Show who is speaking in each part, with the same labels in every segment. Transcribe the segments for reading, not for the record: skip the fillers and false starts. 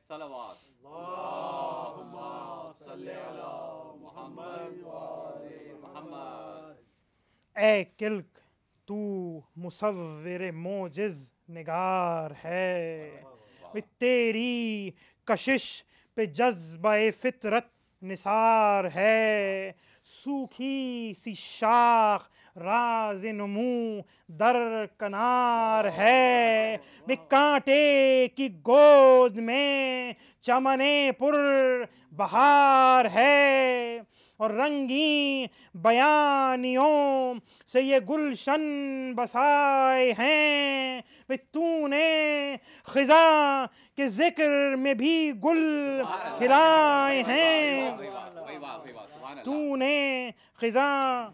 Speaker 1: सलावत अल्लाहुम्मा सल्ली अला मुहम्मद व आले मुहम्मद।
Speaker 2: ए किल्क तू मुसव्विर मोजिज़ निगार है, तेरी कशिश पे जज्बे फितरत निसार है। सूखी सी शाख राज नमू दरकनार है, कांटे की गोद में चमने पुर बहार है। और रंगी बयानियों से ये गुलशन बसाए हैं, तूने खिजा के जिक्र में भी गुल खिलाए हैं। तूने खिजा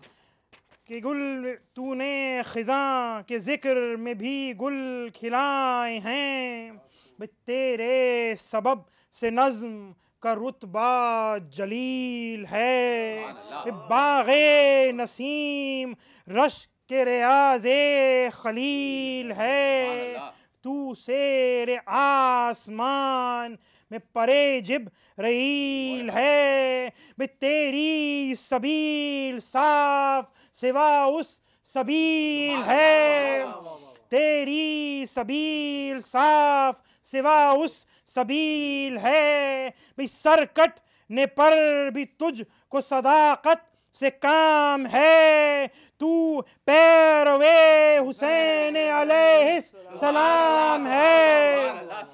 Speaker 2: के जिक्र में भी गुल खिलाए हैं। तेरे सबब से नज़्म का रुतबा जलील है, बाग़े नसीम रश के रियाज़े खलील है। तू शेर आसमान में परे जिब रहील है, तेरी सबील साफ सिवा उस सबील है। तेरी सबील साफ सिवा उस सबील है। सरकट ने पर भी तुझको सदाकत से काम है। तू पैरवे हुसैन अलैहिस्सलाम है।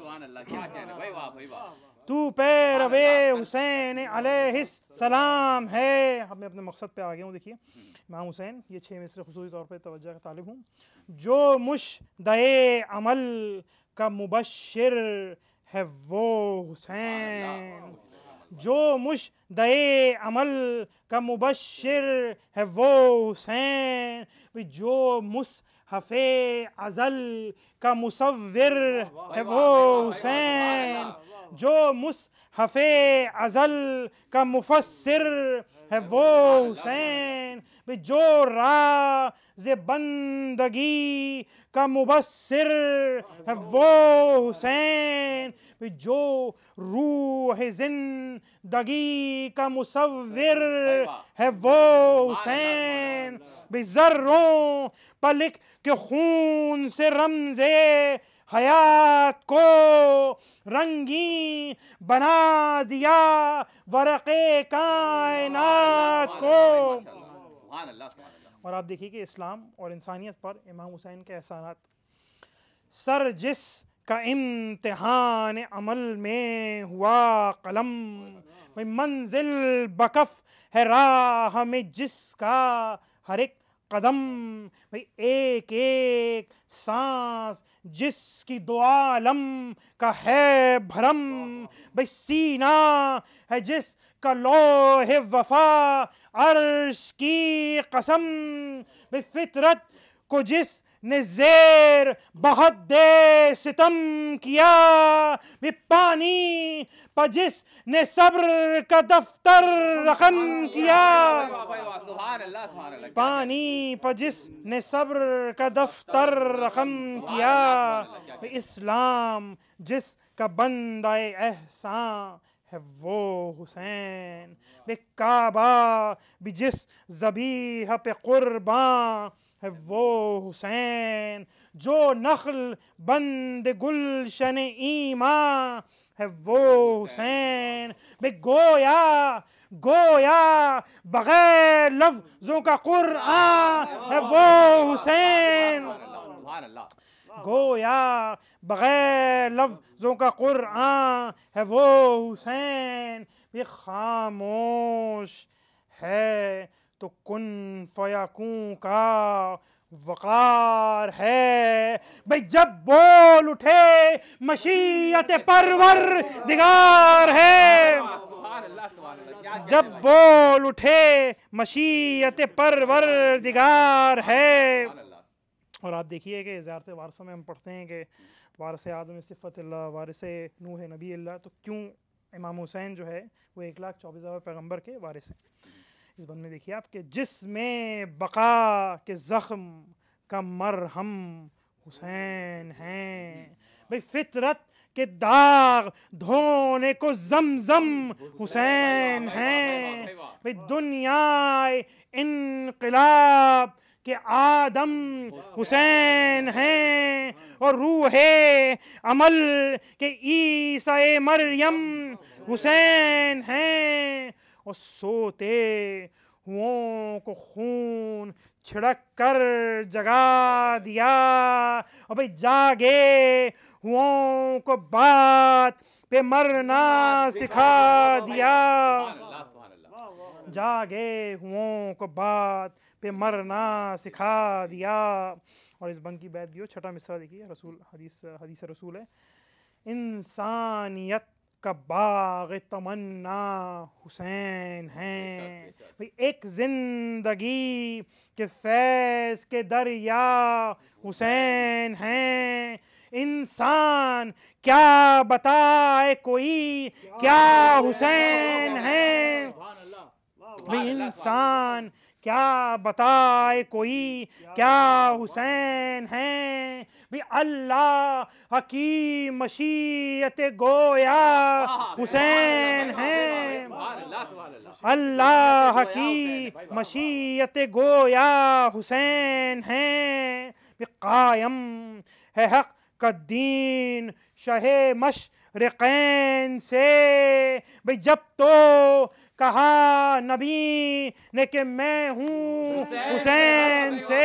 Speaker 2: तू पैरवे हुसैन अलैहिस्सलाम है। अब मैं अपने मकसद पे आ गया हूँ। देखिए इमाम हुसैन, ये 6 मिसरे खुसूसी तौर पे तवज्जो का तालिब हूँ। जो मुश्दए अमल का मुबश्शिर है वो हुसैन, जो मुश्दए अमल का मुबश्शिर है वो हुसैन। जो मुसहफ़े अज़ल का मुसव्विर है वो हुसैन, जो मुसहफ़े अज़ल का मुफस्सिर है वो हुसैन। जो राज़ बंदगी का मुबस्सिर है वो हुसैन। जो रूह ज़िंदगी का मुसव्विर है वो हुसैन। ज़र्रों पर लिख के खून से रमज़े हयात को रंगी बना दिया वरक़े कायनात को। और आप देखिए कि इस्लाम और इंसानियत पर इमाम हुसैन के एहसानात। सर जिस का इम्तिहान अमल में हुआ कलम, मंजिल बकफ है राह में जिसका हर एक कदम। एक एक सांस जिसकी दो आलम का है भरम। सीना है जिसका लौहे वफा अर्श की कसम। फितरत को जिसने ज़ेर बहुत दे सितम किया। पानी पर जिसने सब्र का दफ्तर रकम किया। पानी पर जिसने सब्र का दफ्तर रकम किया। इस्लाम जिसका बंदाए एहसान है वो हुसैन। काबा भी जिस ज़बीह पे कुर्बान है वो हुसैन। जो नख्ल बंद गुलशन ईमान है वो हुसैन। गोया गोया बगैर लफ्ज़ों का कुरान है वो हुसैन। गोया बगैर लफ्ज़ों का कुरान है वो हुसैन। ये खामोश है तो कुन फयकूं का वक़ार है। जब बोल उठे मशीयत परवर दिगार है। जब बोल उठे मशीयत परवर दिगार है। और आप देखिए कि ज़ियारत वारसों में हम पढ़ते हैं कि वारिस आदम सिफ़तुल्लाह, वारिस नूह नबी अल्लाह। तो क्यों इमाम हुसैन जो है वो 1,24,000 पैगम्बर के वारिस हैं। इस बंद में देखिए आप कि जिसमें बका के ज़ख्म का मरहम हुसैन हैं। फितरत के दाग धोने को ज़मज़म हुसैन हैं। भाई दुनियाए इनक़िलाब के आदम हुसैन हैं और रूहे अमल के ईसा मरियम हुसैन हैं। और सोते हुओं को खून छिड़क कर जगा दिया और भाई जागे हुओं को बात पे मरना सिखा दिया। जागे हुओं को बात पे मरना सिखा दिया। और इस बंद की बैत भी हो, छठा मिसरा देखिए, रसूल हदीस रसूल है, इंसानियत का बाग़ तमन्ना हुसैन हैं। भाई एक जिंदगी के फैज़ के दरिया हुसैन हैं। इंसान क्या बताए कोई क्या हुसैन हैं। भाई इंसान क्या बताए कोई क्या हुसैन हैं। भी अल्लाह की मशीयत गोया हुसैन हैं। अल्लाह की मशीयत गोया हुसैन हैं। भी कायम है हक का दीन शहे मशरिक़ैन से। भाई जब तो कहा नबी ने कि मैं हूँ हुसैन से।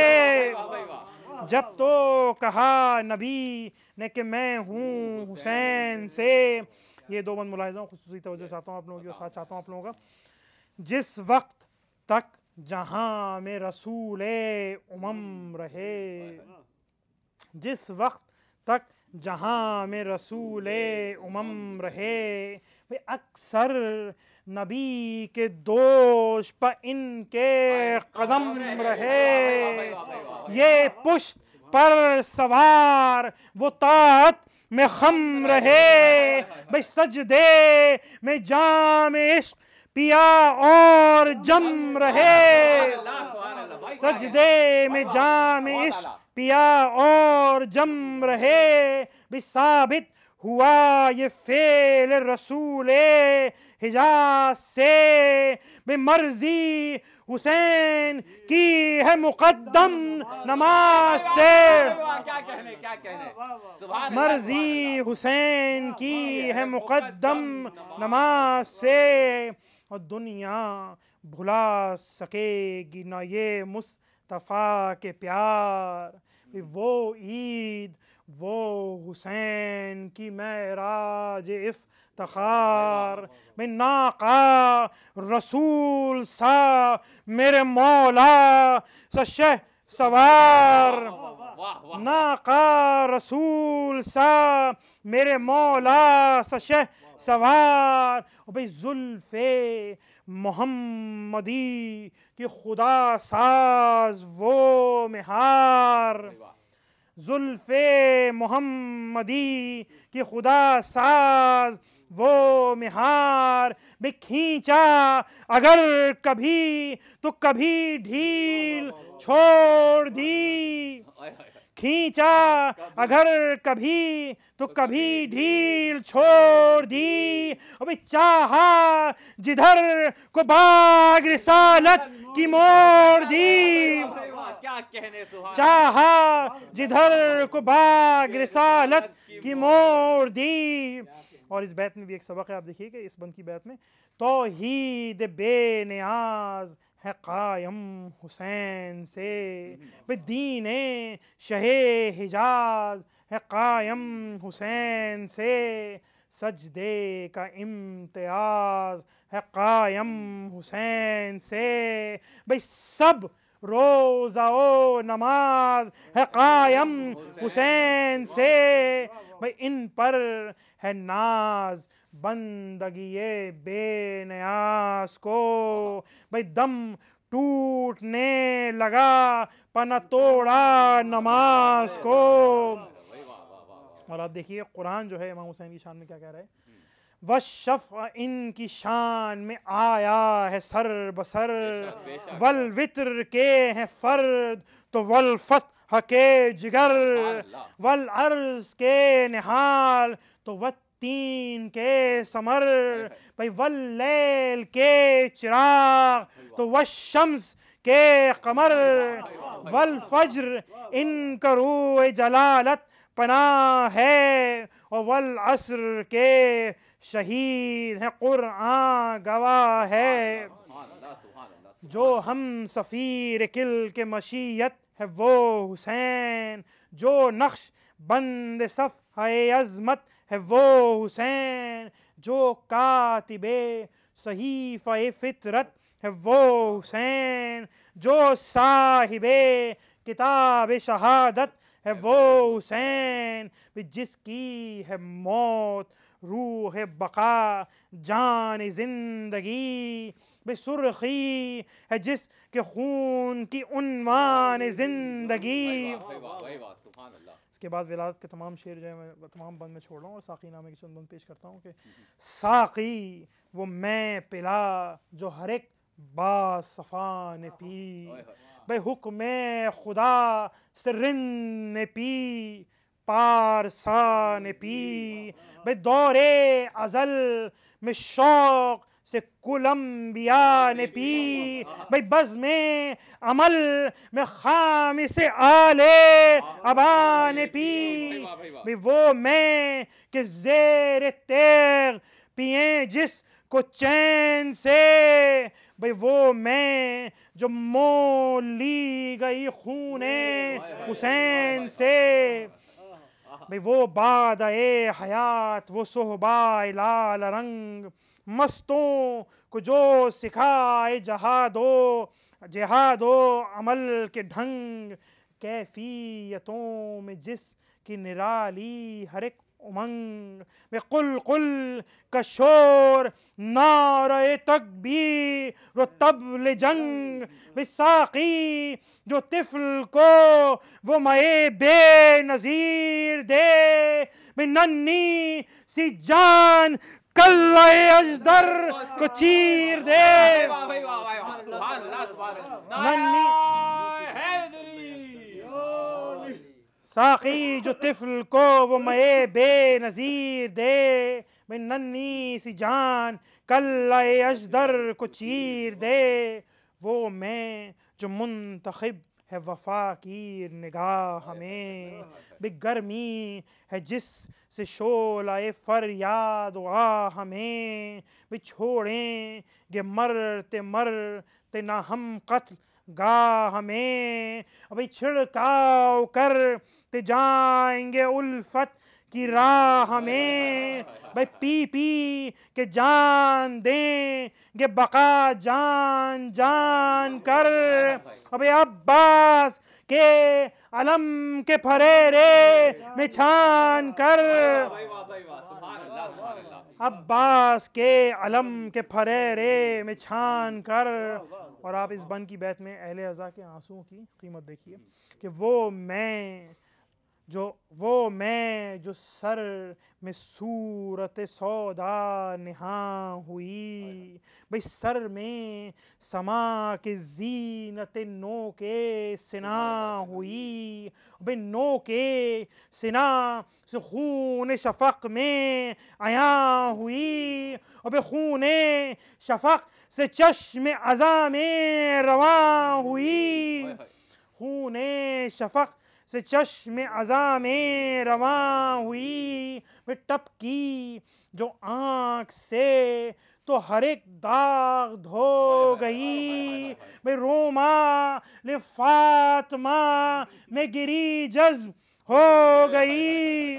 Speaker 2: जब तो कहा नबी ने कि मैं हूँ हुसैन से। ये दो बंद मुलाहिज़ा खुसूसी तवज्जो चाहता हूँ आप लोगों की, साथ चाहता हूँ आप लोगों का। जिस वक्त तक जहाँ में रसूले उमम रहे, जिस वक्त तक जहाँ में रसूले उमम रहे, भाई अक्सर नबी के दोष पर इनके कदम रहे। ये पुश्त पर सवार वो तात में खम रहे। भाई सजदे में जाम इश्क पिया और जम रहे। सजदे में जाम इश्क पिया और जम रहे। भाई साबित हुआ ये फेल रसूले हिजाज से। बे मर्जी हुसैन की है मुकद्दम नमाज से। मर्जी हुसैन की है मुकद्दम नमाज से। और दुनिया भुला सकेगी ना ये मुस्तफ़ा के प्यार। वो ईद वो हुसैन की मेराज इफ्तिखार। मैं नाका रसूल सा मेरे मौला सा शह सवार। नाका रसूल सा मेरे मौला सा शह सवार। भाई जुल्फे मोहम्मदी की खुदा साज वो मेहार। जुल्फे मोहम्मदी की खुदा साज वो मेहार। बे खींचा अगर कभी तो कभी ढील छोड़ दी। खींचा अगर कभी तो कभी ढील छोड़ दी। अबे चाहा जिधर को बाग रिसालत की मोड़ दी।
Speaker 1: क्या कहने
Speaker 2: चाहा जिधर को बाग रिसालत की मोड़ दी। और इस बैत में भी एक सबक है, आप देखिए कि इस बंद की बैत में तौहीद बेनियाज है कायम हुसैन से। दीने शहे हिजाज है कायम हुसैन से। सजदे का इम्तियाज है कायम हुसैन से। भाई सब रोज़ा ओ नमाज है कायम हुसैन से। भाई इन पर है नाज बंदगी बेनियाज को। भाई दम टूटने लगा पना तोड़ा नमाज को। और आप देखिए कुरान जो है इमाम हुसैन की शान में क्या कह रहा है। वशफ़ इनकी शान में आया है सर बसर। वल वित्र के हैं फर्द तो वल फत हके जिगर, वल अर्ज के निहाल तो वत्तीन के समर, भाई वल लैल के चिराग तो वशम्स के कमर, वल फज्र इन करूए जलालत पनाह है, और वल असर के शहीद है कुरआन गवाह है। जो हम सफ़ीर किल के मशीयत है वो हुसैन, जो नक्श बंद सफ़ है अज़मत है वो हुसैन, जो कातिबे सहीफ़े फितरत है वो हुसैन, जो साहिबे किताब शहादत है वो हुसैन, जिसकी है मौत रूह बका जान जिंदगी, बेसुर्खी है जिसके खून की उन्वान जिंदगी। इसके बाद विलादत के तमाम शेर जो है मैं तमाम बंद में छोड़ रहा हूँ और साकी नामे की चंद बंद पेश करता हूँ कि साकी वो मैं पिला जो हर एक बासफ़ा ने पी, बे हुक्म खुदा से रिन ने पी, पारसा ने पी, बे दौरे अज़ल में शौक से कुलम्बिया ने पी, भाई बज़ में अमल में खाम से आले अबा ने पी, भाई वो मैं कि ज़ेर तेग पिए जिस को चैन से, भाई वो मैं जो मोल ली गई खूने हुसैन से, भाई वो बादए हयात वो सोहबाए लाल रंग, मस्तों को जो सिखाए जहादो अमल के ढंग, कैफियतों में जिसकी निराली हर एक उमंग, में कुल का शोर नारे तकबीर व तबले जंग, में साकी जो तिफल को वो मए बेनज़ीर दे, में नन्ही सी जान कल्ले अजदर को चीर दे, साकी जो तिफल को वो मए बेनज़ीर दे, मैं नन्ही सी जान कल्ले अजदर को चीर दे, वो मैं जो मुंतखब है वफा की निगाह में, बेगर्मी है जिस से शोलाए फरियाद आ हमें, भी छोड़ेंगे मरते ना हम कत्ल गाह में, अभी छिड़काव कर ते जाएंगे उल्फत की राह में, भाई पी के जान देंगे बका जान जान कर, अबे अब्बास के अलम के फरेरे में छान कर, अब्बास के अलम के फरेरे में छान कर। और आप इस बन की बैत में अहले अज़ा के आंसुओं की कीमत देखिए कि वो मैं जो सर में सूरत सौदा निहा हुई, भाई सर में समा के ज़ीनत नो के सिना हुई, भाई नो के सिना से खून शफ़क़ में आया हुई, और भाई खून शफ़क़ से चश्म अज़ा में रवा हुई, खून शफ़क़ से चश्मे अज़ा में रवा हुई, मैं टपकी जो आँख से तो हर एक दाग धो गई, मैं रोमा ले फातिमा में गिरी जज्ब हो गई,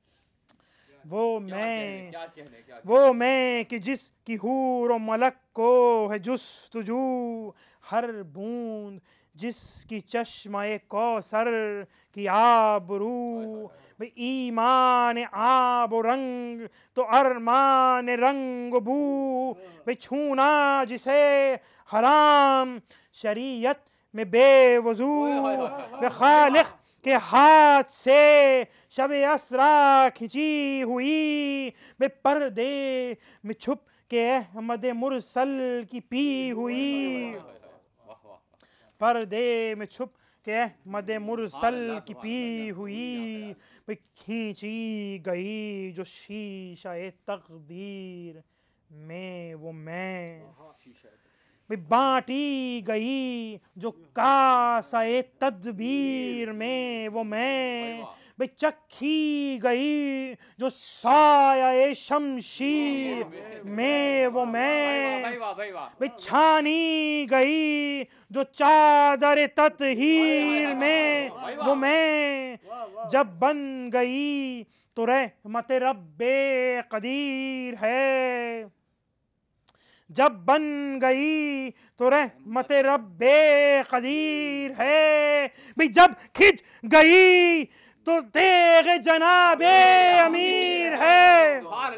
Speaker 2: वो मैं कि जिसकी हूर मलक को है जुस्तजू, हर बूंद जिसकी चश्मे कौसर की आबरू, ईमान आब रंग तो अरमान रंग बू, छूना जिसे हराम शरीयत में बेवजू, खालिक के हाथ से शब असरा खिंची हुई, पर्दे में छुप के अहमद मुरसल की पी हुई, पर्दे में छुप के अहमद मुरसल की पी हुई, भाई खींची गई जो शीशा तकदीर में वो मैं, भाई बांटी गई जो कासा तदबीर में वो मैं, भाई चखी गई जो साया शमशीर में वो मैं, भाई छानी गई जो चादर ततहीर में वो मैं, जब बन गई तो रहमत रब्बे कदीर है, जब बन गई तो रहमत रब्बे कदीर है, भाई जब खिंच गई तो तेग जनाबे अमीर है।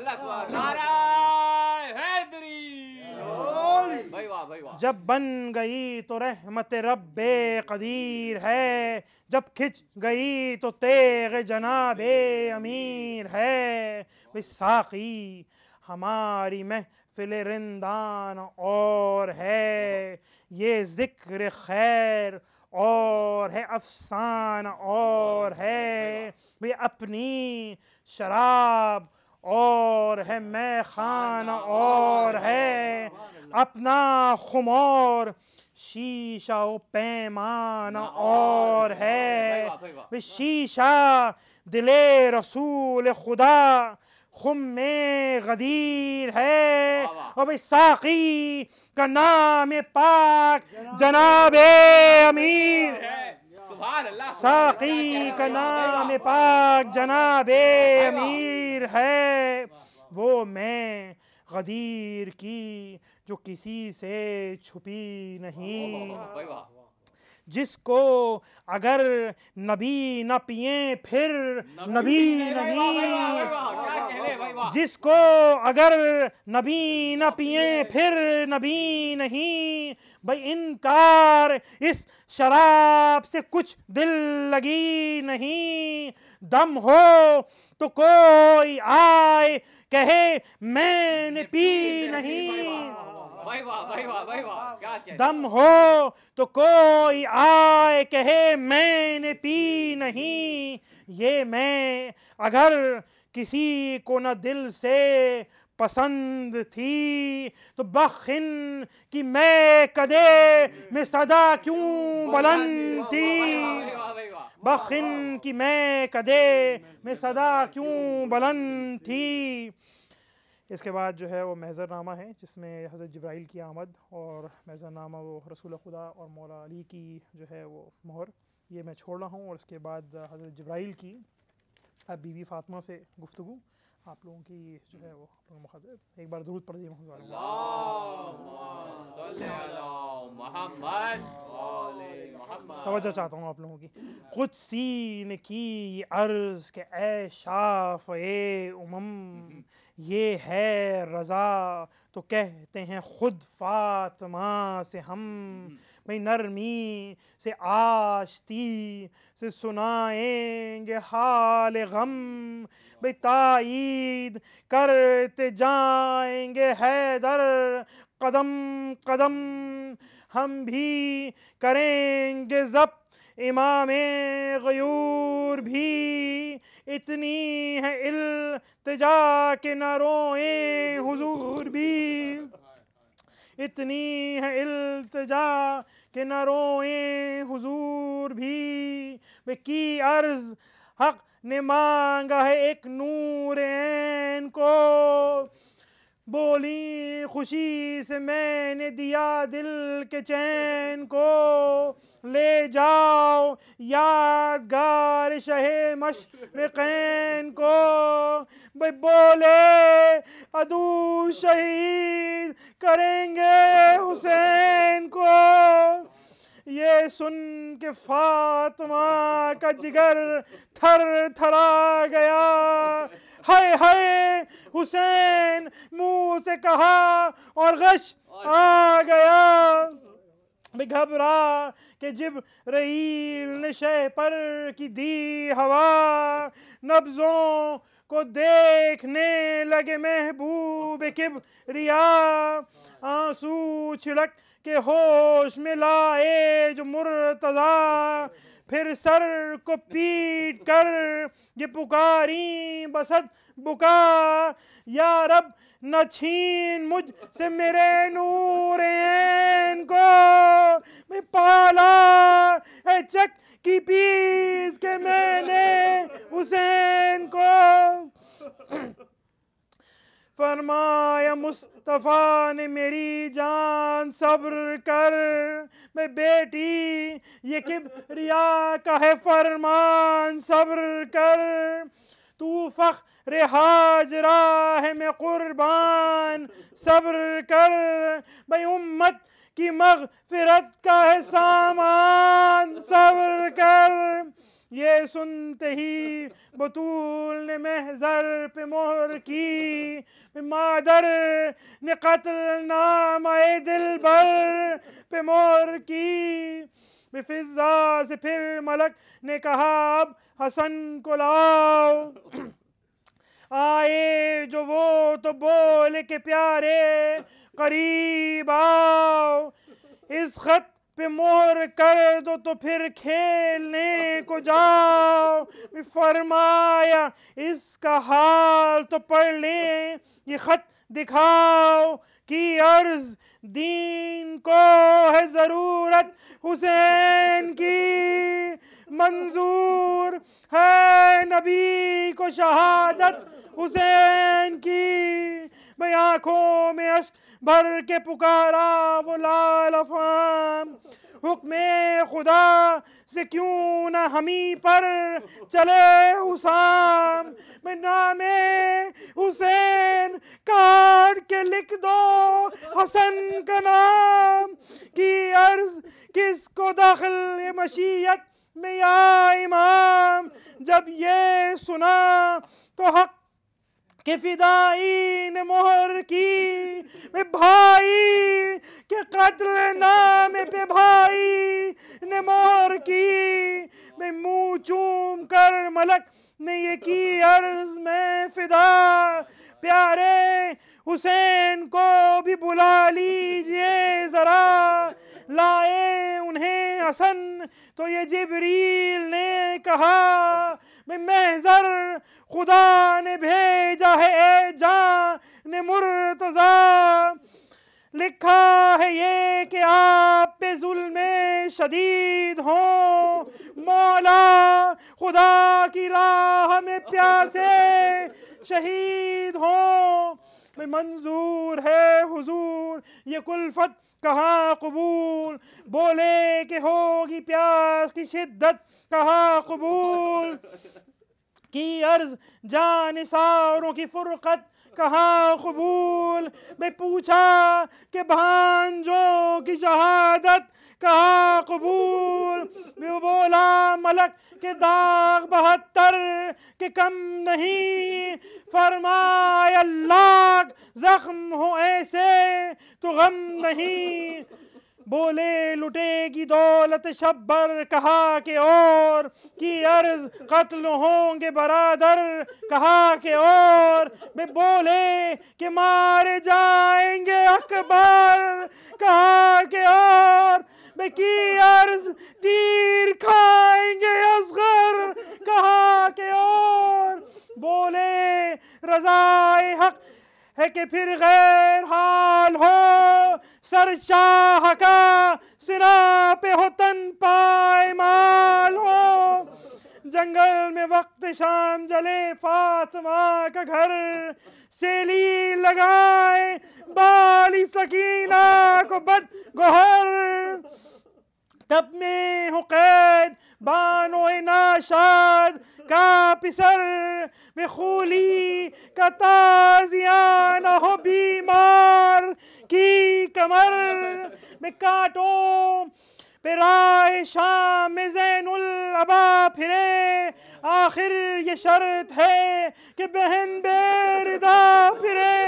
Speaker 2: जब बन गई तो रहमत रब्बे कदीर है, जब खिंच गई तो तेग जनाबे अमीर है, भाई साकी हमारी महफिल रिंदान और है, ये जिक्र खैर और है अफसाना और है, भाई अपनी शराब और है मैं खाना और है, अपना खुमार शीशा व पैमाना और है, भाई शीशा दिले रसूल खुदा खुम में गदीर है, और भाई साकी का नाम पाक जनाबे अमीर, साकी का नाम पाक जनाबे अमीर है, वो मैं गदीर की जो किसी से छुपी नहीं, जिसको अगर नबी न पिए फिर नबी नहीं, जिसको अगर नबी न पिए फिर नबी नहीं, भाई इनकार इस शराब से कुछ दिल लगी नहीं, दम हो तो कोई आए कहे मैंने पी नहीं, दम हो तो कोई आए कहे मैंने पी नहीं, ये मैं अगर किसी को न दिल से पसंद थी तो बखिन कि मैं कदे में सदा क्यों बुलंद थी, बखिन कि मैं कदे में सदा क्यों बुलंद थी। इसके बाद जो है वो महज़रनामा है, जिसमें हज़रत जिब्राइल की आमद और महज़रनामा वो रसूल खुदा और मौला अली की जो है वो मोहर, ये मैं छोड़ रहा हूँ। और इसके बाद हज़रत जिब्राइल की अब बीबी फ़ातिमा से गुफ्तगू आप लोगों की जो है वो मुखातिब। एक बार दुरूद पढ़ दिए तवज्जो चाहता हूँ आप लोगों की। कुदसी ने की अर्ज़ के ऐ शाफ़ए उमम, ये है रज़ा तो कहते हैं खुद फ़ातिमा से हम, भाई नरमी से आश्ती से सुनाएंगे हाल गम, भाई ताईद करते जाएंगे हैदर कदम कदम, हम भी करेंगे ज़ब्त इमामे गयूर भी, इतनी है इल्तिजा के न रोएं हुजूर भी, इतनी है इल्तिजा के न रोएं हुजूर भी, वे की अर्ज़ हक़ ने मांगा है एक नूर ऐन को, बोली खुशी से मैंने दिया दिल के चैन को, ले जाओ यादगार शहे मशरिक़ैन को, भाई बोले अदू शहीद करेंगे हुसैन को, ये सुन के फातिमा का जिगर थर थरा गया, हाय हाय हुसैन मुंह से कहा और गश आ गया, घबरा के जिब्राइल ने शह पर की दी हवा, नब्ज़ों को देखने लगे महबूब किबरिया, आंसू छिड़क के होश में लाए जो मुर्तज़ा, फिर सर को पीट कर ये पुकारी बसत बुका, या रब न छीन मुझ से मेरे नूर ऐन को, मैं पाला है चक की पीस के मैंने हुसैन को। फरमाया मुस्तफ़ा ने मेरी जान सब्र कर, मैं बेटी ये किबरिया का है फरमान सब्र कर, तू फ़ख्र हाजरा है मैं कुर्बान सब्र कर, भाई उम्मत की मग़फ़िरत का है सामान सब्र कर। ये सुनते ही बतूल ने महज़र पे मोहर की, मादर ने क़त्ल नामाए दिलबर पे मोहर की। फिज़ा से फिर मलक ने कहा अब हसन को लाओ, आए जो वो तो बोले के प्यारे करीब आओ, इस खत पे मोहर कर दो तो फिर खेलने को जाओ। फरमाया इसका हाल तो पढ़ लें, ये खत दिखाओ कि अर्ज दीन को है ज़रूरत हुसैन की, मंजूर है नबी को शहादत हुसैन की। मैं आँखों में अश्क भर के पुकारा वो लाल अफ़ाम, हुक्मे खुदा से क्यों न हमी पर चले उसाम। मैं नामे हुसैन काट के लिख दो हसन का नाम, की अर्ज किसको दखल ये मशीयत में या इमाम। जब ये सुना तो हक के फिदाई ने मोहर की, मैं भाई के कत्ल नामे पे भाई ने मोहर की। मैं मुँह चूम कर मलक ने ये की अर्ज में फिदा, प्यारे हुसैन को भी बुला लीजिए ज़रा। लाए उन्हें हसन तो ये जिब्रील ने कहा, मैं महज़र खुदा ने भेजा है ए जान मुर्तज़ा। लिखा है ये कि आप पे ज़ुल्म शदीद हो, मौला खुदा की राह में प्यासे शहीद हो। मैं मंजूर है हुजूर ये कुल्फत कहाँ कबूल, बोले कि होगी प्यास की शिद्दत कहाँ कबूल, की अर्ज जानिसारों की फुरकत कहाँ कबूल। मैं पूछा कि भांजों की शहादत कहाँ कबूल, वो बोला मलक के दाग 72 के कम नहीं। फरमाया लाख जख्म हो ऐसे तो गम नहीं, बोले लुटेगी दौलत शब्बर कहा के और, की अर्ज कत्ल होंगे बरादर कहा के और। मैं बोले कि मारे जाएंगे अकबर कहा के और, मैं की अर्ज तीर खाएंगे असगर कहा के और। बोले रज़ाए हक है कि फिर गैर हाल हो, सर शाह का सिरा पे हो तन पायमाल हो। जंगल में वक्त शाम जले फातिमा का घर, सेली लगाए बाली सकीना को बद गोहर। तब में हो कैद बानो नाशाद का पिसर, में खूली का ताजियाना हो बीमार की कमर। में कांटों पे राह शाम में ज़ैनुल अबा फिरे, आखिर ये शर्त है कि बहन बेरिदा फिरे।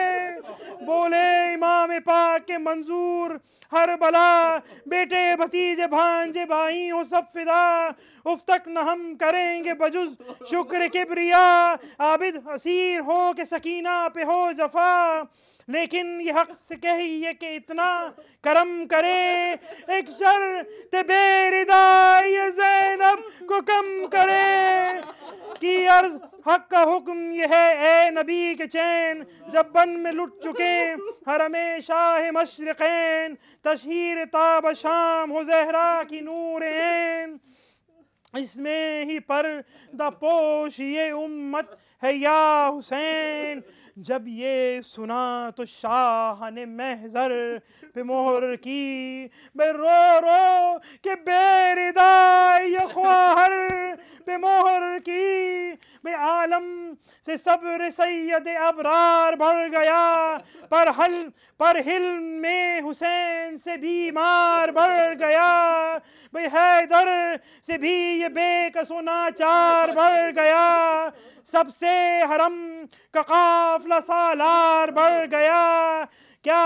Speaker 2: बोले इमाम पाक के मंजूर हर बला, बेटे भतीजे भांजे भाई हो सब फिदा, उफ तक न हम करेंगे बजुज शुक्र किब्रिया, आबिद असीर हो के सकीना पे हो जफा, लेकिन ये हक से कहिए कि इतना करम करे, एक शर्त बेरिदा ये ज़ैनब को कम करे, कि अर्ज हक का हुक्म ये है ए नबी के चैन, जब बन में लुट चुके हरमे शाह मशरिक़ैन, तशहीर ताब शाम हो ज़हरा की नूर ऐन, इसमें ही पर्दा पोश ये उम्मत है या हुसैन। जब ये सुना तो शाह ने महजर पे मोहर की, बे रो रो के बेरिदा ये ख्वाहर पे मोहर की, बे आलम से सब्र सैयद अबरार बढ़ गया, पर हिल्म में हुसैन से बीमार बढ़ गया, बे हैदर से भी ये बेकसो नाचार बढ़ गया, सबसे हरम का काफला सालार बढ़ गया, क्या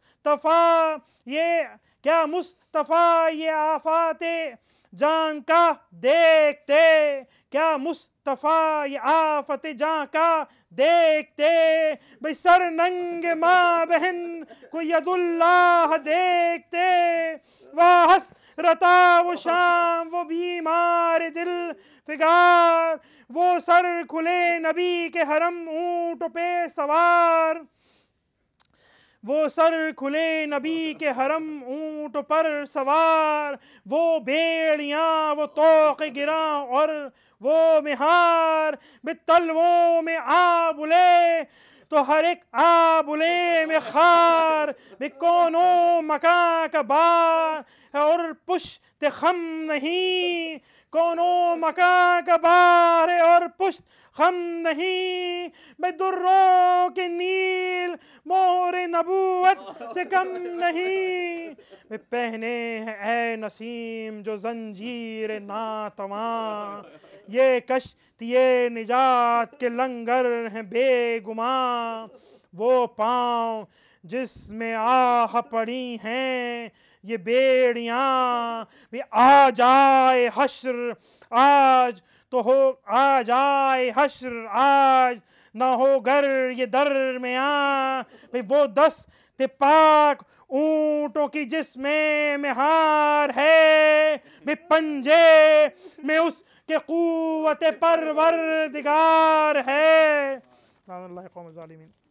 Speaker 2: मुस्तफ़ा ये आफाते जान का देखते, क्या मुस्तफ़ा ये आफते जान का देखते, भाई सर नंगे माँ बहन को यदुल्लाह देखते, वह हसरता वो शाम वो बीमार दिल फिगार, वो सर खुले नबी के हरम ऊँट पे सवार, वो सर खुले नबी के हरम ऊँट पर सवार, वो बेड़ियाँ वो तोक़ गिरा और वो मिहार, बितलवों में आबुले तो हर एक आबुले में खार, बिकोनो मका का बार है और पुश्त खम नहीं, कोनो मका का बार है और पुश्त खम नहीं, बेदुर्रों के नील मोहर नबूवत से कम नहीं, वे पहने हैं ए नसीम जो जंजीर नातवा, ये कश्तिये निजात के लंगर हैं बेगुमां, वो पाँव जिसमें आह पड़ी हैं ये बेड़ियाँ, भी आ जाए हश्र आज तो हो, आ जाए हश्र आज ना हो गर ये दरमियाँ, भाई वो दस्त पाक ऊँटों की जिसमें में हार है, भाई पंजे में उसके क़ुव्वत परवरदिगार है।